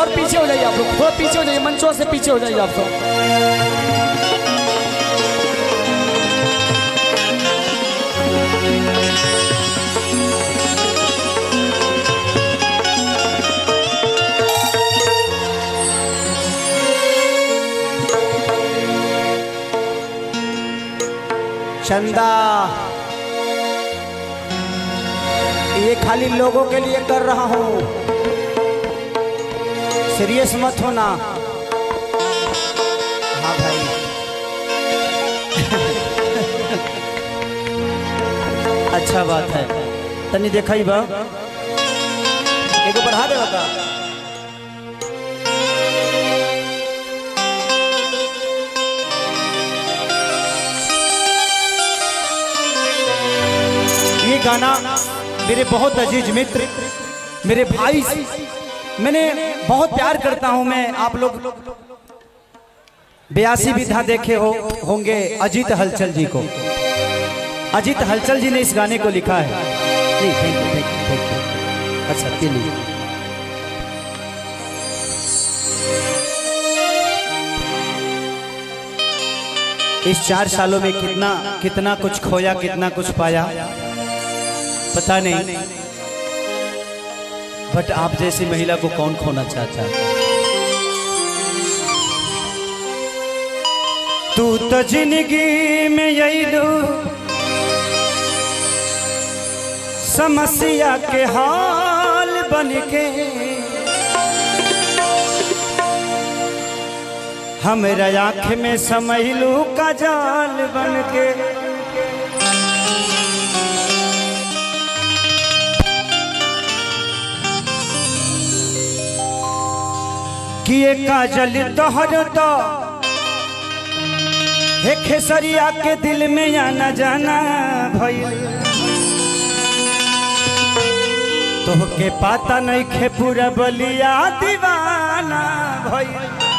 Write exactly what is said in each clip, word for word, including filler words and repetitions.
और पीछे हो जाइए आप लोग, थोड़ा पीछे हो जाइए, मंचों से पीछे हो जाइए आप सब। चंदा ये खाली लोगों के लिए कर रहा हूँ, सीरियस मत होना। हाँ भाई अच्छा बात है, तनी देखा ही बा एक बढ़ा दे बता। ये गाना मेरे बहुत अजीज मित्र, मेरे भाई, मैंने बहुत प्यार करता हूं मैं। आप लोग बयासी विधा देखे हो होंगे अजीत हलचल जी को। अजीत हलचल जी ने इस गाने को लिखा है। जी thank you thank you thank you. अच्छा चलिए, इस चार सालों में कितना कितना कुछ खोया, कितना कुछ पाया पता नहीं, बट आप जैसी महिला को कौन खोना चाहता है। तू तो जिंदगी में यही दो समस्या के हाल बन के, हमारा आँख में समैलू का जाल बन के। किए काजल तोहर तो हे खेसरिया के दिल में आना जाना भइल, तोहके पाता नहीं खे पूरा बलिया दीवाना भइल।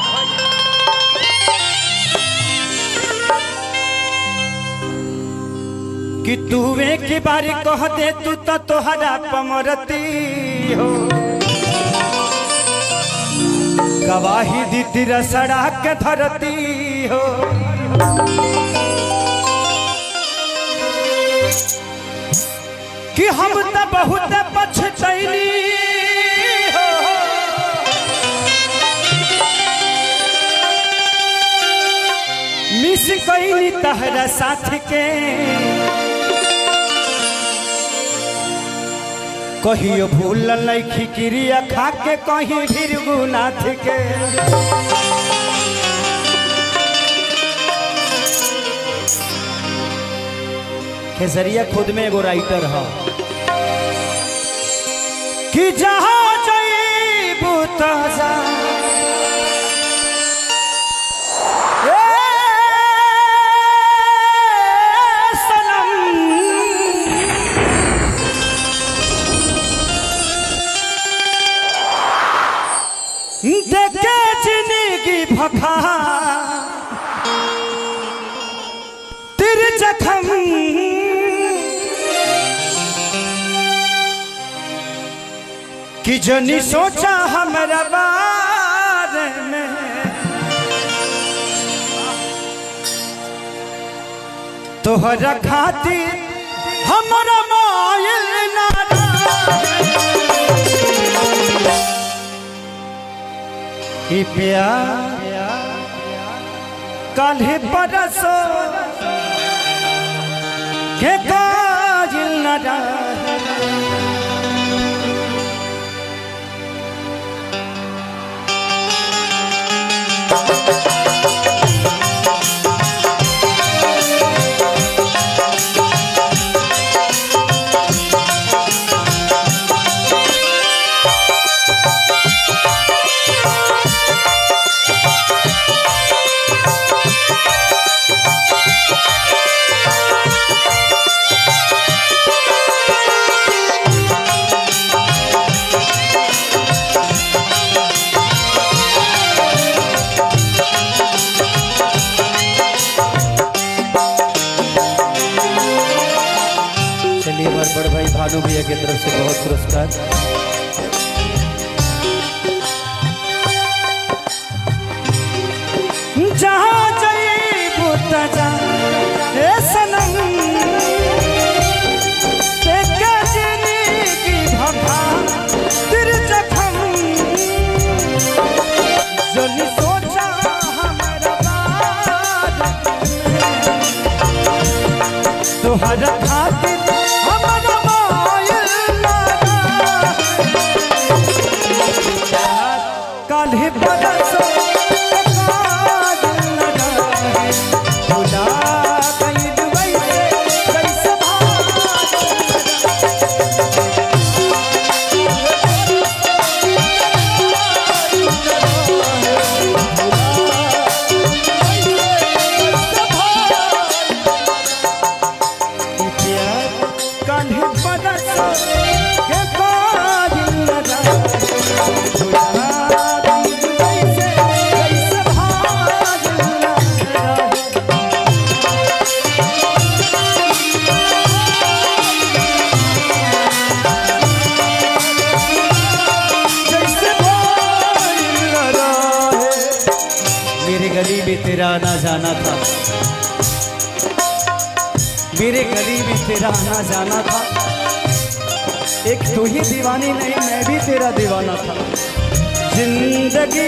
कि तूवे की बारी कह दे तू तो तोहरा पमरती हो, गवाही दी तेरा सड़क के धरती हो। कि हम तो बहुत पछतैली हो, मिस कैली तहरा साथ के, कहियो भूल लैखी क्रिया खा के कहीं भीरगुनाथ के। खेसरिया खुद में एगो राइटर है कि जहाँ जईबू तजा देखे जिंदगी भखा तेरे जखम, कि जनी सोचा हमारा बारे में, तोहरा खातिर हमारा मायल नारा। कि प्यार काल्हे परसो के काजिल न रहे, बड़ भाई भानु भैया की तरफ से बहुत पुरस्कार। जहाँ जईबू त जा ए सनम तेके जिंदगी भभा तेरे जखम जनी सोचा हमारा बात तोहरा खातिर हमारा मायल काल्हि बरस गली में तेरा आना जाना था, मेरे गली में तेरा आना जाना था। एक तू ही दीवानी नहीं मैं भी तेरा दीवाना था। जिंदगी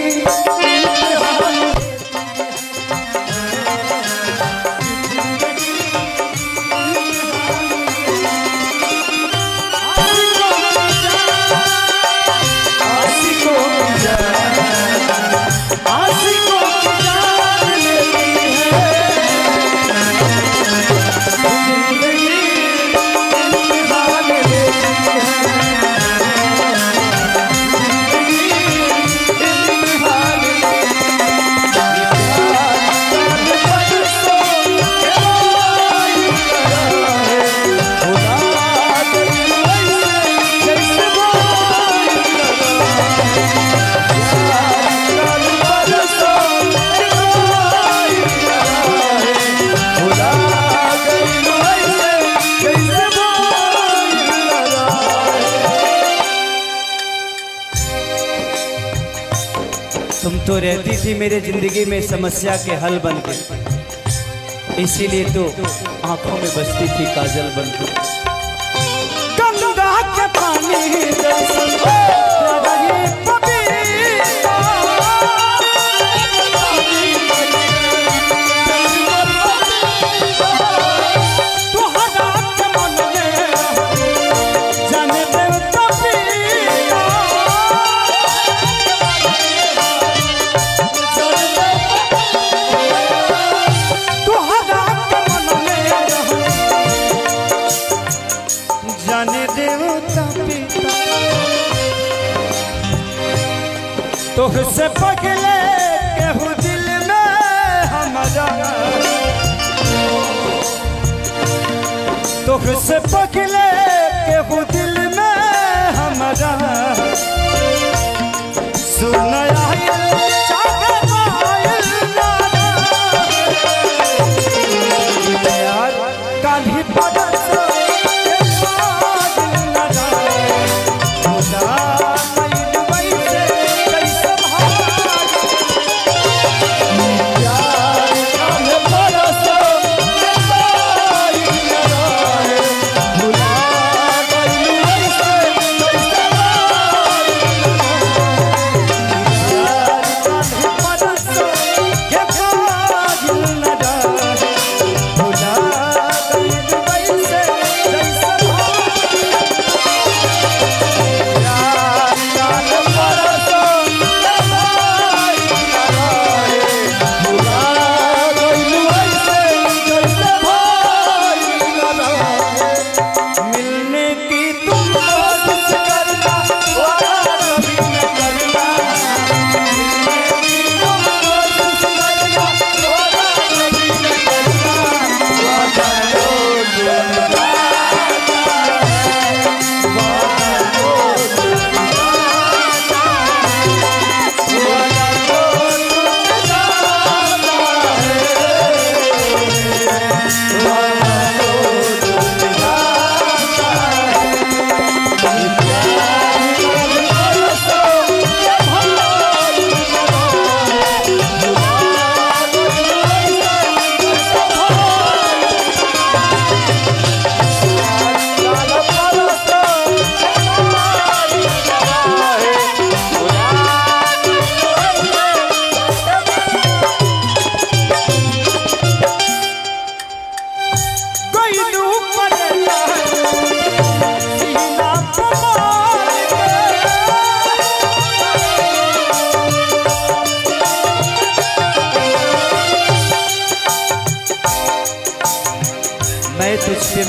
तुम तो रहती थी मेरे जिंदगी में समस्या के हल बन के, इसीलिए तो आंखों में बसती थी काजल बन के। गंगा के पानी तुझसे पगले केहू दिल में हमारा, तुझसे पगले केहू दिल में हमारा। सुन काल्हि बरस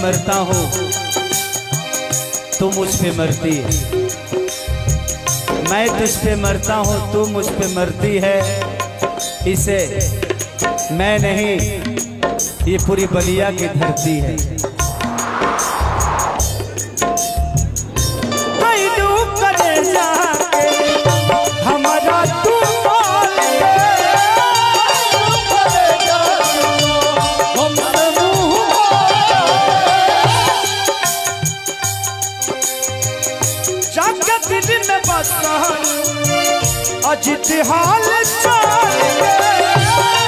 मरता हूँ तू मुझ पे मरती है, मैं तुझ पे मरता हूँ तू मुझ पे मरती है। इसे मैं नहीं ये पूरी बलिया की धरती है। हमारा तू जाके दिल में बसा अजित हाल चाल